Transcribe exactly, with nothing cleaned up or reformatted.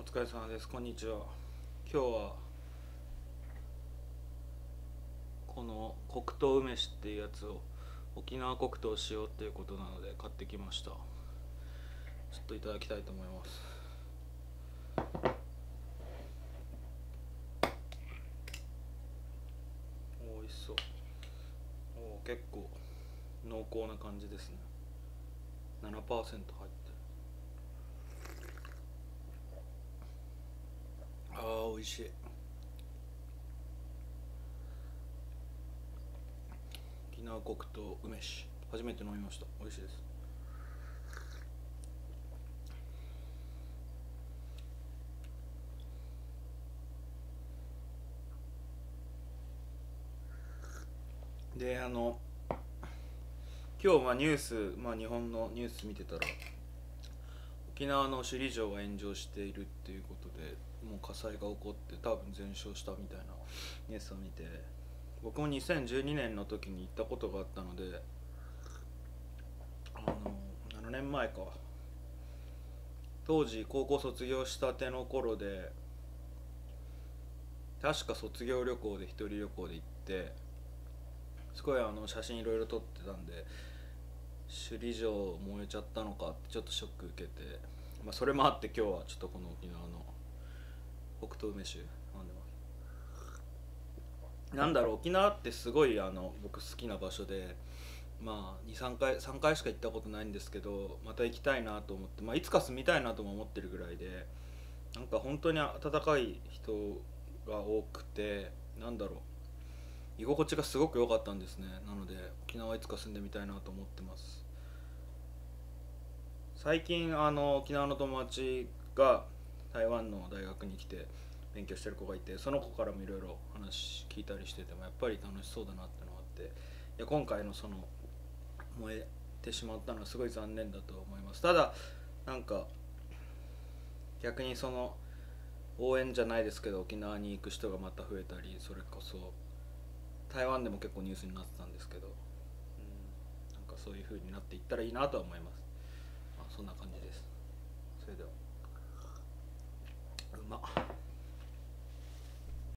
疲れ様です。こんにちは。今日はこの黒糖梅酒っていうやつを沖縄黒糖しようっていうことなので買ってきました。ちょっといただきたいと思います。お、美味しそう。お、結構濃厚な感じですね。ななパーセント入ってる。あー、美味しい。沖縄黒糖梅酒初めて飲みました。美味しいです。で、あの今日まあニュース、まあ、日本のニュース見てたら沖縄の首里城が炎上しているっていうことで、もう火災が起こって多分全焼したみたいなニュースを見て、僕もにせんじゅうにねんの時に行ったことがあったので、あのななねんまえか、当時高校卒業したての頃で、確か卒業旅行で一人旅行で行って、すごいあの写真いろいろ撮ってたんで、首里城燃えちゃったのかってちょっとショック受けて、まあ、それもあって今日はちょっとこの沖縄の北東梅酒飲んでます。なんだろう、沖縄ってすごいあの僕好きな場所で、まあにさんかいさんかいしか行ったことないんですけど、また行きたいなと思って、まあ、いつか住みたいなとも思ってるぐらいで、なんか本当に温かい人が多くて、なんだろう、居心地がすごく良かったんですね。なので沖縄いつか住んでみたいなと思ってます。最近あの沖縄の友達が台湾の大学に来て勉強してる子がいて、その子からもいろいろ話聞いたりしててもやっぱり楽しそうだなってのがあって、いや今回のその燃えてしまったのはすごい残念だと思います。ただなんか逆にその応援じゃないですけど沖縄に行く人がまた増えたり、それこそ台湾でも結構ニュースになってたんですけど、うん、なんかそういう風になっていったらいいなとは思います。まあ、そんな感じです。それではうまっ。